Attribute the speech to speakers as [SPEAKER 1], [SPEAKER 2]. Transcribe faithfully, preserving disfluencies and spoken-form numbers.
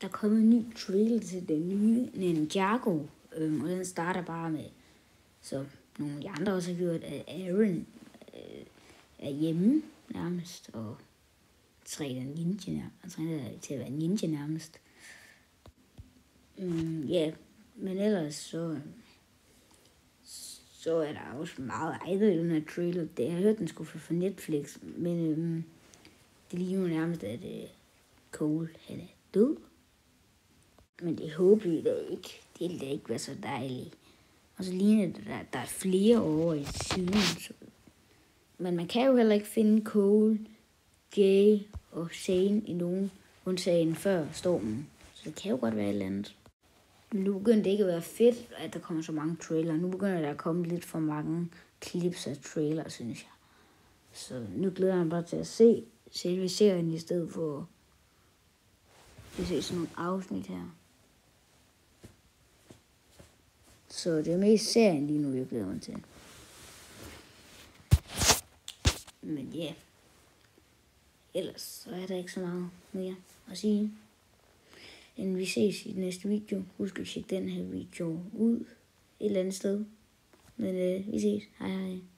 [SPEAKER 1] der er kommet en ny trailer til den nye Ninjago, øhm, og den starter bare med, så nogle af de andre også har gjort, at Aaron øh, er hjemme nærmest, og træner ninja nærmest, træner til at være ninja nærmest. Mm, ja, yeah. Men ellers så, så er der også meget eget i den her trailer. Det, jeg har hørt, den skulle få Netflix, men øhm, det ligner nærmest, at øh, Cole han er død. Men det håber vi da ikke. Det ville da ikke være så dejligt. Og så ligner det, der, der er flere over i siden. Så. Men man kan jo heller ikke finde Cole, Jay og Shane i nogen undtagen før stormen. Så det kan jo godt være et eller andet. Men nu begynder det ikke at være fedt, at der kommer så mange trailere. Nu begynder der at komme lidt for mange clips af trailer, synes jeg. Så nu glæder jeg mig bare til at se selve serien i stedet for at se sådan nogle afsnit her. Så det er mest serien lige nu, jeg glæder mig til. Men ja, yeah. Ellers så er der ikke så meget mere at sige. Inden vi ses i den næste video, husk at tjekke den her video ud et eller andet sted. Men øh, vi ses. Hej hej.